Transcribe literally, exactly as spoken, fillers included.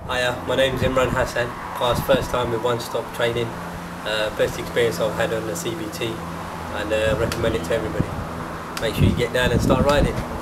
Hiya, my name's Imran Hasan. Class first time with One Stop Training. Uh, best experience I've had on the C B T, and uh, recommend it to everybody. Make sure you get down and start riding.